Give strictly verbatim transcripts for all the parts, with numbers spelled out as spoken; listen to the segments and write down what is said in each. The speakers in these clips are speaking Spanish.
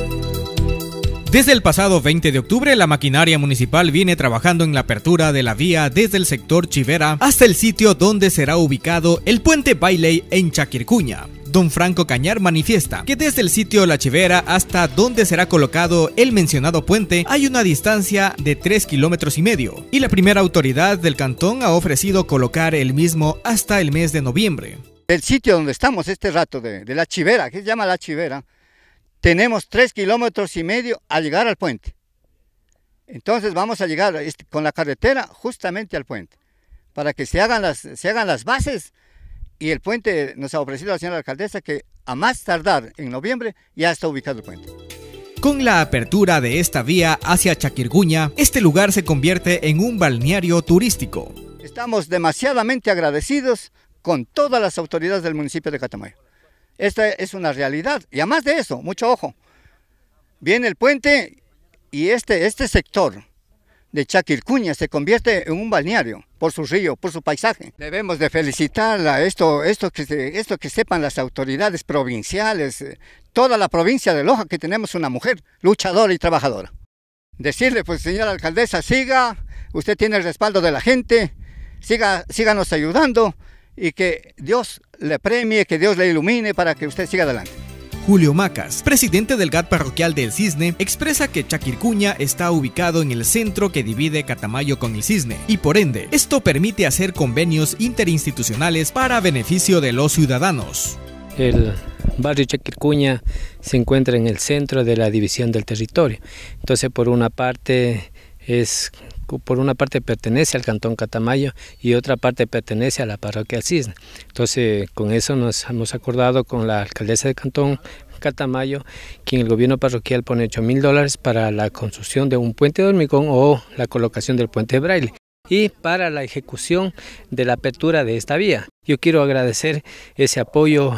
Desde el pasado veinte de octubre, la maquinaria municipal viene trabajando en la apertura de la vía desde el sector Chivera hasta el sitio donde será ubicado el puente Bailey en Chaquircuña. Don Franco Cañar manifiesta que desde el sitio La Chivera hasta donde será colocado el mencionado puente hay una distancia de tres kilómetros y medio, y la primera autoridad del cantón ha ofrecido colocar el mismo hasta el mes de noviembre. El sitio donde estamos este rato de, de La Chivera, que se llama La Chivera, tenemos tres kilómetros y medio a llegar al puente. Entonces vamos a llegar este, con la carretera justamente al puente, para que se hagan las, se hagan las bases. Y el puente nos ha ofrecido la señora alcaldesa que a más tardar en noviembre ya está ubicado el puente. Con la apertura de esta vía hacia Chaquircuña, este lugar se convierte en un balneario turístico. Estamos demasiadamente agradecidos con todas las autoridades del municipio de Catamayo. Esta es una realidad, y además de eso, mucho ojo, viene el puente y este, este sector de Chaquircuña se convierte en un balneario por su río, por su paisaje. Debemos de felicitarla, esto, esto, que, esto que sepan las autoridades provinciales, toda la provincia de Loja, que tenemos una mujer luchadora y trabajadora. Decirle, pues señora alcaldesa, siga, usted tiene el respaldo de la gente, siga, síganos ayudando, y que Dios le premie, que Dios le ilumine para que usted siga adelante. Julio Macas, presidente del G A T parroquial del Cisne, expresa que Chaquircuña está ubicado en el centro que divide Catamayo con el Cisne, y por ende, esto permite hacer convenios interinstitucionales para beneficio de los ciudadanos. El barrio Chaquircuña se encuentra en el centro de la división del territorio, entonces por una parte es... por una parte pertenece al cantón Catamayo y otra parte pertenece a la parroquia del Cisne. Entonces con eso nos hemos acordado con la alcaldesa del cantón Catamayo, que en el gobierno parroquial pone ocho mil dólares para la construcción de un puente de hormigón o la colocación del puente de braille, y para la ejecución de la apertura de esta vía. Yo quiero agradecer ese apoyo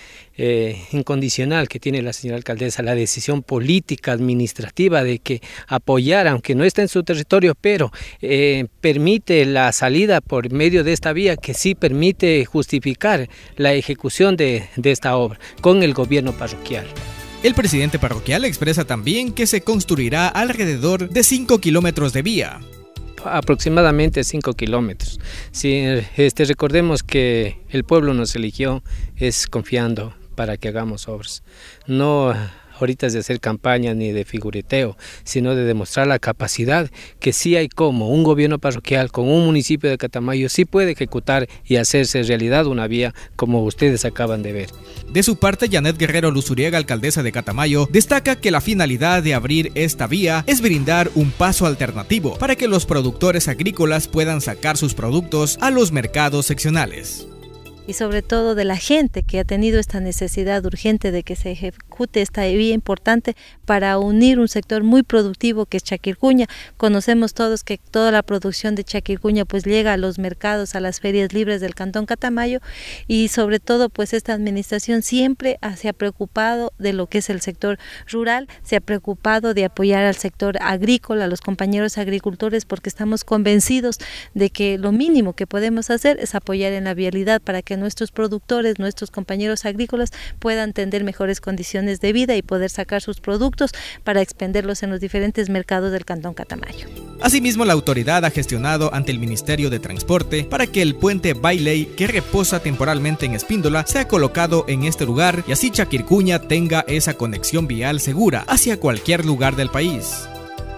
Eh, incondicional que tiene la señora alcaldesa, la decisión política, administrativa de que apoyar, aunque no está en su territorio, pero eh, permite la salida por medio de esta vía, que sí permite justificar la ejecución de, de esta obra con el gobierno parroquial. El presidente parroquial expresa también que se construirá alrededor de cinco kilómetros de vía. Aproximadamente cinco kilómetros. Si, este, recordemos que el pueblo nos eligió es confiando para que hagamos obras. No ahorita es de hacer campaña ni de figureteo, sino de demostrar la capacidad que sí hay como un gobierno parroquial con un municipio de Catamayo sí puede ejecutar y hacerse realidad una vía como ustedes acaban de ver. De su parte, Janet Guerrero Luzuriaga, alcaldesa de Catamayo, destaca que la finalidad de abrir esta vía es brindar un paso alternativo para que los productores agrícolas puedan sacar sus productos a los mercados seccionales. Y sobre todo de la gente que ha tenido esta necesidad urgente de que se ejecute esta vía importante para unir un sector muy productivo que es Chaquircuña. Conocemos todos que toda la producción de Chaquircuña pues llega a los mercados, a las ferias libres del cantón Catamayo, y sobre todo pues esta administración siempre se ha preocupado de lo que es el sector rural, se ha preocupado de apoyar al sector agrícola, a los compañeros agricultores, porque estamos convencidos de que lo mínimo que podemos hacer es apoyar en la vialidad para que nuestros productores, nuestros compañeros agrícolas puedan tener mejores condiciones de vida y poder sacar sus productos para expenderlos en los diferentes mercados del cantón Catamayo. Asimismo, la autoridad ha gestionado ante el Ministerio de Transporte para que el puente Bailey, que reposa temporalmente en Espíndola, sea colocado en este lugar y así Chaquircuña tenga esa conexión vial segura hacia cualquier lugar del país.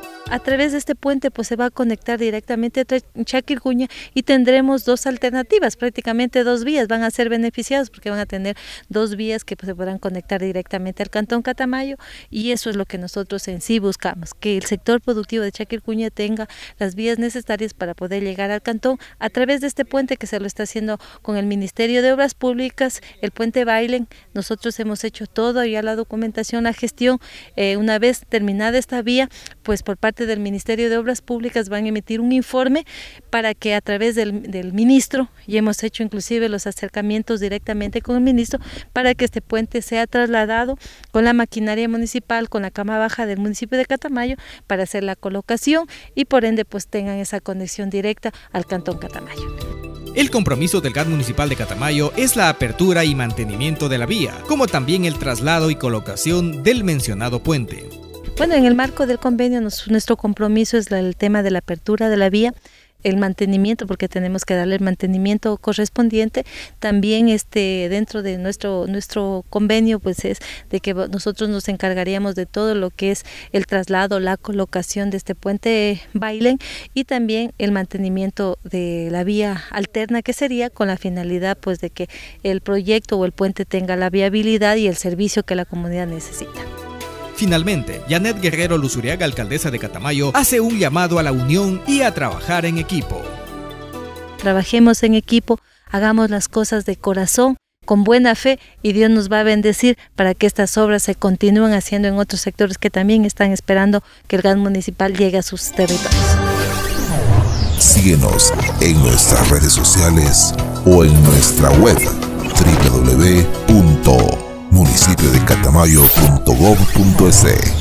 A través de este puente pues se va a conectar directamente a Chaquircuña y tendremos dos alternativas, prácticamente dos vías, van a ser beneficiados porque van a tener dos vías que pues, se podrán conectar directamente al cantón Catamayo, y eso es lo que nosotros en sí buscamos, que el sector productivo de Chaquircuña tenga las vías necesarias para poder llegar al cantón a través de este puente que se lo está haciendo con el Ministerio de Obras Públicas, el puente Bailey. Nosotros hemos hecho todo, ya la documentación, la gestión, eh, una vez terminada esta vía, pues por parte del Ministerio de Obras Públicas van a emitir un informe para que a través del, del ministro, y hemos hecho inclusive los acercamientos directamente con el ministro, para que este puente sea trasladado con la maquinaria municipal, con la cama baja del municipio de Catamayo, para hacer la colocación y por ende pues tengan esa conexión directa al cantón Catamayo. El compromiso del G A T municipal de Catamayo es la apertura y mantenimiento de la vía, como también el traslado y colocación del mencionado puente. Bueno, en el marco del convenio nos, nuestro compromiso es la, el tema de la apertura de la vía, el mantenimiento, porque tenemos que darle el mantenimiento correspondiente. También este dentro de nuestro nuestro convenio pues es de que nosotros nos encargaríamos de todo lo que es el traslado, la colocación de este puente Bailén y también el mantenimiento de la vía alterna, que sería con la finalidad pues de que el proyecto o el puente tenga la viabilidad y el servicio que la comunidad necesita. Finalmente, Janet Guerrero Luzuriaga, alcaldesa de Catamayo, hace un llamado a la unión y a trabajar en equipo. Trabajemos en equipo, hagamos las cosas de corazón, con buena fe, y Dios nos va a bendecir para que estas obras se continúen haciendo en otros sectores que también están esperando que el G A T municipal llegue a sus territorios. Síguenos en nuestras redes sociales o en nuestra web doble u doble u doble u punto municipio de catamayo punto gov punto es.